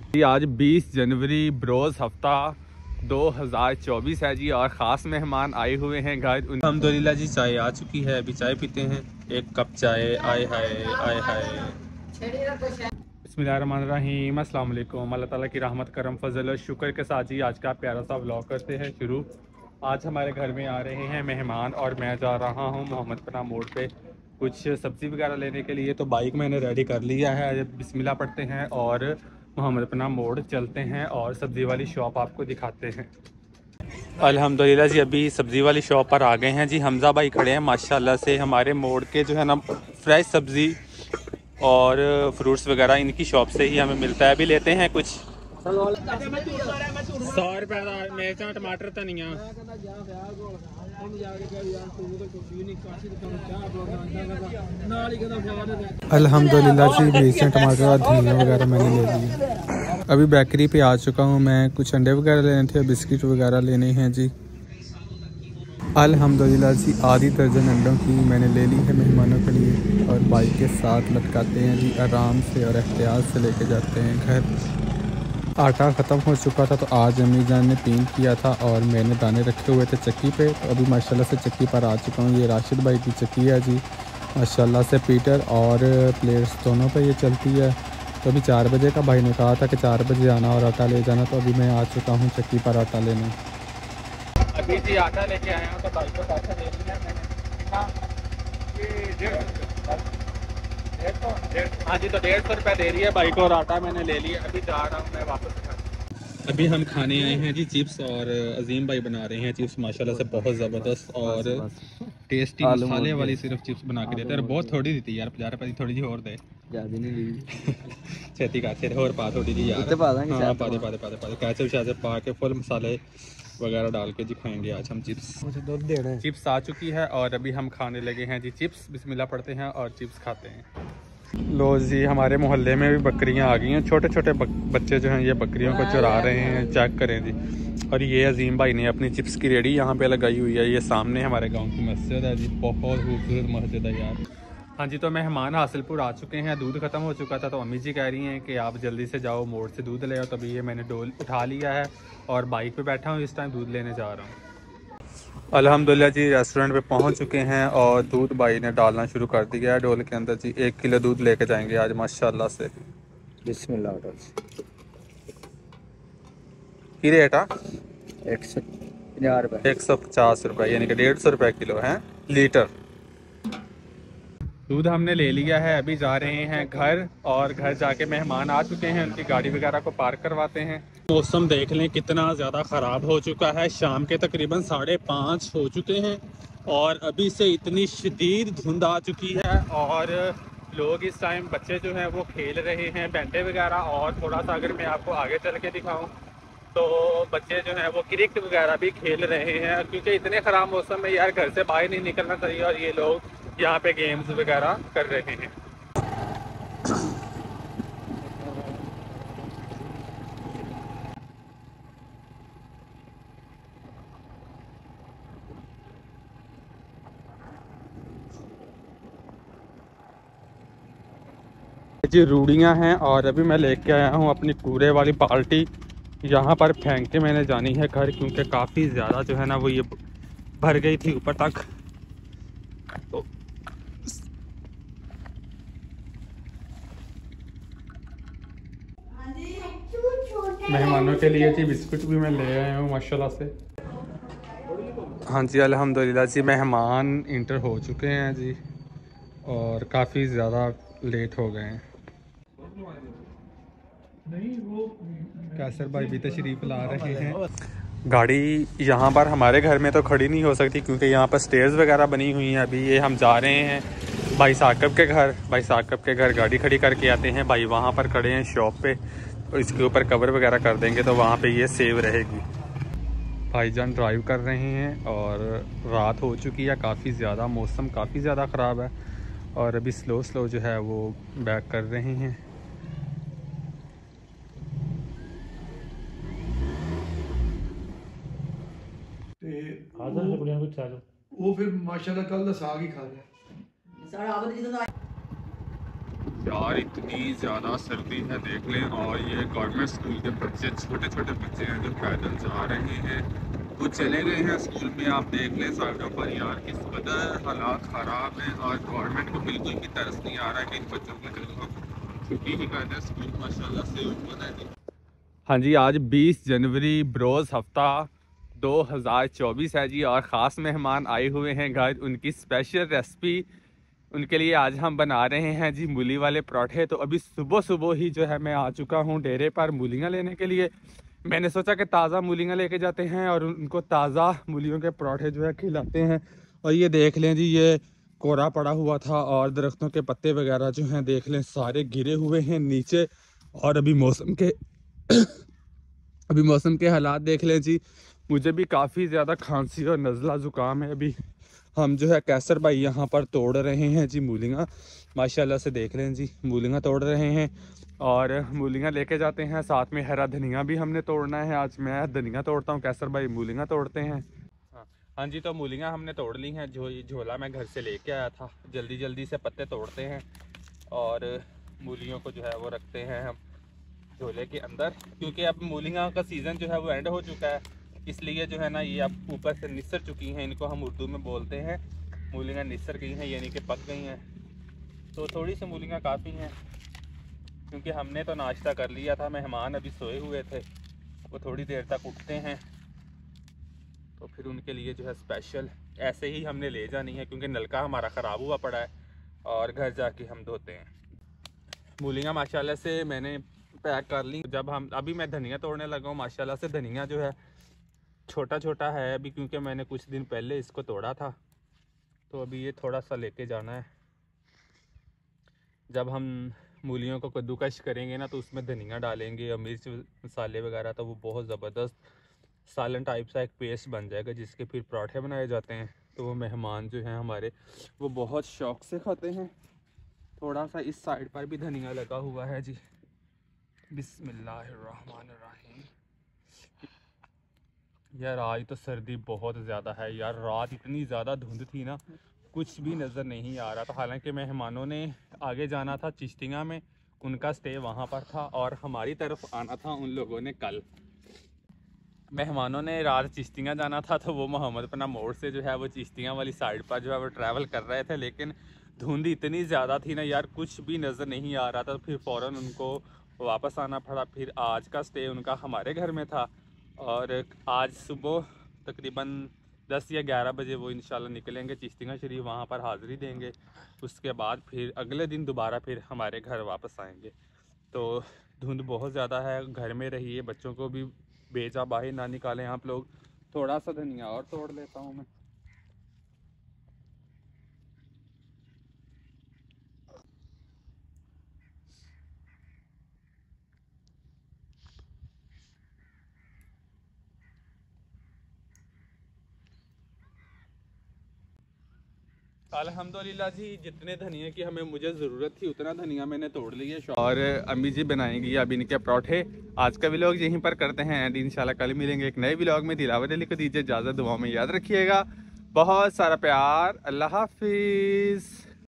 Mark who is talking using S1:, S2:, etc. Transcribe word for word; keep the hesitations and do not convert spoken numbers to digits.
S1: जी आज बीस जनवरी बरोज़ हफ्ता दो हज़ार चौबीस है जी और ख़ास मेहमान आए हुए हैं घर। अल्हम्दुलिल्लाह जी चाय आ चुकी है, अभी चाय पीते हैं। एक कप चाय। आए हाय आए हाय। बिस्मिल्लाहिर्रहमानिर्रहीम। अस्सलाम वालेकुम। अल्लाह ताला की रहमत करम फजल और शुक्र के साथ ही आज का प्यारा सा व्लॉग करते हैं शुरू। आज हमारे घर में आ रहे हैं मेहमान और मैं जा रहा हूँ मोहम्मद पना मोड़ पे कुछ सब्ज़ी वगैरह लेने के लिए। तो बाइक मैंने रेडी कर लिया है, बिस्मिल्लाह पढ़ते हैं और मोहम्मद पना मोड़ चलते हैं और सब्ज़ी वाली शॉप आपको दिखाते हैं। अल्हम्दुलिल्लाह जी अभी सब्ज़ी वाली शॉप पर आ गए हैं जी। हमज़ा भाई खड़े हैं माशाल्लाह से। हमारे मोड़ के जो है ना फ्रेश सब्ज़ी और फ्रूट्स वगैरह इनकी शॉप से ही हमें मिलता है। अभी लेते हैं कुछ। सौ रुपये का मिर्चा टमाटर धनिया।
S2: अल्हम्दुलिल्लाह जी मिर्चा टमाटर और धनिया वगैरह मैंने ले लिया। अभी बेकरी पे आ चुका हूँ मैं। कुछ अंडे वगैरह लेने थे, बिस्किट वगैरह लेने हैं जी। अल्हम्दुलिल्लाह जी आधी दर्जन अंडों की मैंने ले ली है मेहमानों के लिए और बाइक के साथ लटकाते हैं जी। आराम से और एहतियात से लेके जाते हैं घर। आटा ख़त्म हो चुका था तो आज अम्मी जान ने पीन किया था और मैंने दाने रखे हुए थे चक्की पे। तो अभी माशाल्लाह से चक्की पर आ चुका हूँ। ये राशिद भाई की चक्की है जी माशाल्लाह से। पीटर और प्लेट्स दोनों पे ये चलती है। तो अभी चार बजे का भाई ने कहा था कि चार बजे आना और आटा ले जाना। तो अभी मैं आ चुका हूँ चक्की पर आटा लेने।
S1: अभी जी आटा लेके आया हूँ तो बाइक को पैसा दे दिया मैंने। हाँ जी तो डेढ़ सौ रुपये दे रही है बाइक और आटा मैंने ले लिया। अभी जा रहा हूँ मैं वापस। अभी हम खाने आए हैं जी चिप्स और अजीम भाई बना रहे हैं चिप्स माशाल्लाह से बहुत ज़बरदस्त और टेस्टी मसाले वाली सिर्फ चिप्स बना के देते हैं। बहुत थोड़ी दी थी यार, पचास रुपये थोड़ी जी और दे ज़्यादा नहीं ली छेती का फिर और पा थोड़ी जी यार। हाँ पा दे पा दे पा दे पा दे कैसे शायद पा के फुल मसाले वगैरह डाल के जी खाएंगे आज हम चिप्स। चिप्स आ चुकी है और अभी हम खाने लगे हैं जी चिप्स। बिस्मिल्लाह पढ़ते हैं और चिप्स खाते हैं। लो जी हमारे मोहल्ले में भी बकरियां आ गई हैं। छोटे छोटे बक, बच्चे जो हैं ये बकरियों को चुरा रहे हैं। चेक करें जी। और ये अजीम भाई ने अपनी चिप्स की रेडी यहाँ पे लगाई हुई है। ये सामने हमारे गांव की मस्जिद है जी, बहुत खूबसूरत मस्जिद है यार। हाँ जी तो मेहमान हासिलपुर आ चुके हैं। दूध ख़त्म हो चुका था तो अम्मी जी कह रही हैं कि आप जल्दी से जाओ मोड़ से दूध ले आओ। तभी ये मैंने डोल उठा लिया है और बाइक पे बैठा हूँ, इस टाइम दूध लेने जा रहा हूँ। अल्हम्दुलिल्लाह जी रेस्टोरेंट पे पहुंच चुके हैं और दूध भाई ने डालना शुरू कर दिया है डोल के अंदर जी। एक किलो दूध लेके जाएंगे आज माशाल्लाह से। बिस्मिल्लाह। की रेट आ एक सौ पचास रुपये एक सौ पचास रुपये यानी कि डेढ़ सौ रुपये किलो है लीटर। दूध हमने ले लिया है, अभी जा रहे हैं घर और घर जाके मेहमान आ चुके हैं, उनकी गाड़ी वगैरह को पार्क करवाते हैं। मौसम देख लें कितना ज़्यादा ख़राब हो चुका है। शाम के तकरीबन साढ़े पाँच हो चुके हैं और अभी से इतनी शदीद धुंध आ चुकी है और लोग इस टाइम बच्चे जो हैं वो खेल रहे हैं बैठे वगैरह। और थोड़ा सा अगर मैं आपको आगे चल के दिखाऊं तो बच्चे जो हैं वो क्रिकेट वगैरह भी खेल रहे हैं क्योंकि इतने ख़राब मौसम में यार घर से बाहर नहीं निकलना चाहिए और ये लोग यहाँ पे गेम्स वगैरह कर रहे हैं। जी रूढ़ियाँ हैं और अभी मैं लेके आया हूँ अपनी कूड़े वाली बाल्टी। यहाँ पर फेंक के मैंने जानी है घर क्योंकि काफ़ी ज़्यादा जो है ना वो ये भर गई थी ऊपर तक। तो मेहमानों के लिए जी बिस्कुट भी मैं ले आया हूँ माशाल्लाह से। हाँ जी अल्हम्दुलिल्लाह जी मेहमान इंटर हो चुके हैं जी और काफ़ी ज़्यादा लेट हो गए हैं। कैसर भाई भी तशरीफ ला रहे हैं। गाड़ी यहाँ पर हमारे घर में तो खड़ी नहीं हो सकती क्योंकि यहाँ पर स्टेयर्स वगैरह बनी हुई हैं। अभी ये हम जा रहे हैं भाई साकब के घर। भाई साकब के घर गाड़ी खड़ी करके आते हैं। भाई वहाँ पर खड़े हैं शॉप पे और इसके ऊपर कवर वगैरह कर देंगे तो वहाँ पे ये सेव रहेगी। भाईजान ड्राइव कर रहे हैं और रात हो चुकी है काफ़ी ज़्यादा, मौसम काफ़ी ज़्यादा ख़राब है और अभी स्लो स्लो जो है वो बैक कर रहे हैं।
S3: वो फिर माशाल्लाह कल दा साग ही खा रहे।
S1: यार इतनी ज़्यादा सर्दी है देख लें। और ये गवर्नमेंट स्कूल के बच्चे, छोटे छोटे बच्चे हैं जो पैदल जा रहे हैं, वो चले गए हैं स्कूल में। आप देख लें साइडों पर यार किस कदर हालात ख़राब हैं। और गवर्नमेंट को बिल्कुल भी तरस नहीं आ रहा है कि इन बच्चों को जो हम छुट्टी ही कर दें स्कूल माशाल्लाह से ओपन है। हाँ जी, आज बीस जनवरी बरोज़ हफ्ता दो हज़ार चौबीस है जी। और ख़ास मेहमान आए हुए हैं घर, उनकी स्पेशल रेसिपी उनके लिए आज हम बना रहे हैं जी मूली वाले पराठे। तो अभी सुबह सुबह ही जो है मैं आ चुका हूँ डेरे पर मूलियाँ लेने के लिए। मैंने सोचा कि ताज़ा मूलियाँ लेके जाते हैं और उनको ताज़ा मूलियों के पराठे जो है खिलाते हैं। और ये देख लें जी, ये कोहरा पड़ा हुआ था और दरख्तों के पत्ते वगैरह जो हैं देख लें सारे गिरे हुए हैं नीचे। और अभी मौसम के अभी मौसम के हालात देख लें जी, मुझे भी काफ़ी ज़्यादा खांसी और नज़ला ज़ुकाम है। अभी हम जो है कैसर भाई यहाँ पर तोड़ रहे हैं जी मूलियाँ, माशाल्लाह से देख लें जी मूलियाँ तोड़ रहे हैं। और मूलियाँ लेके जाते हैं, साथ में हरा धनिया भी हमने तोड़ना है। आज मैं धनिया तोड़ता हूँ, कैसर भाई मूलियाँ तोड़ते हैं। हाँ हाँ जी, तो मूलियाँ हमने तोड़ ली हैं। जो ये झोला मैं घर से लेके आया था, जल्दी जल्दी से पत्ते तोड़ते हैं और मूलियों को जो है वो रखते हैं हम झोले के अंदर, क्योंकि अब मूलियाँ का सीज़न जो है वो एंड हो चुका है। इसलिए जो है ना ये अब ऊपर से निसर चुकी हैं, इनको हम उर्दू में बोलते हैं मूलियाँ निसर गई हैं, यानी कि पक गई हैं। तो थोड़ी सी मूलियाँ काफ़ी हैं, क्योंकि हमने तो नाश्ता कर लिया था, मेहमान अभी सोए हुए थे, वो थोड़ी देर तक उठते हैं तो फिर उनके लिए जो है स्पेशल ऐसे ही हमने ले जानी है, क्योंकि नलका हमारा ख़राब हुआ पड़ा है और घर जाके हम धोते हैं। मूलियाँ माशाल्लाह से मैंने पैक कर ली। जब हम अभी मैं धनिया तोड़ने लगा हूँ, माशाल्लाह से धनिया जो है छोटा छोटा है अभी, क्योंकि मैंने कुछ दिन पहले इसको तोड़ा था। तो अभी ये थोड़ा सा लेके जाना है। जब हम मूलियों को कद्दूकश करेंगे ना तो उसमें धनिया डालेंगे और मिर्च मसाले वगैरह, तो वो बहुत ज़बरदस्त सालन टाइप सा एक पेस्ट बन जाएगा जिसके फिर पराठे बनाए जाते हैं। तो वो मेहमान जो हैं हमारे वो बहुत शौक़ से खाते हैं। थोड़ा सा इस साइड पर भी धनिया लगा हुआ है जी। बिस्मिल्लाहिर्रहमानिर्रहीम। यार आज तो सर्दी बहुत ज़्यादा है यार, रात इतनी ज़्यादा धुंध थी ना, कुछ भी नज़र नहीं आ रहा था। हालांकि मेहमानों ने आगे जाना था चिश्तिया में, उनका स्टे वहाँ पर था और हमारी तरफ आना था उन लोगों ने कल। मेहमानों ने रात चिश्तिया जाना था तो वो मोहम्मदपना मोड़ से जो है वो चिश्तिया वाली साइड पर जो है वो ट्रैवल कर रहे थे, लेकिन धुंध इतनी ज़्यादा थी ना यार, कुछ भी नज़र नहीं आ रहा था। फिर फ़ौरन उनको वापस आना पड़ा। फिर आज का स्टे उनका हमारे घर में था और आज सुबह तकरीबन दस या ग्यारह बजे वो इंशाल्लाह निकलेंगे चिश्तिया शरीफ, वहाँ पर हाज़िरी देंगे। उसके बाद फिर अगले दिन दोबारा फिर हमारे घर वापस आएंगे। तो धुंध बहुत ज़्यादा है, घर में रहिए, बच्चों को भी बेजा बाहर ना निकालें आप लोग। थोड़ा सा धनिया और तोड़ लेता हूँ मैं। अल्हम्दुलिल्लाह जी, जितने धनिया की हमें मुझे ज़रूरत थी उतना धनिया मैंने तोड़ लिया। और अम्मी जी बनाएंगी अब इनके पराठे। आज का व्लॉग यहीं पर करते हैं एंड इंशाल्लाह कल मिलेंगे एक नए व्लॉग में। दिलावर अली को दीजिए इजाज़त, दुआ में याद रखिएगा। बहुत सारा प्यार, अल्लाह हाफिज़।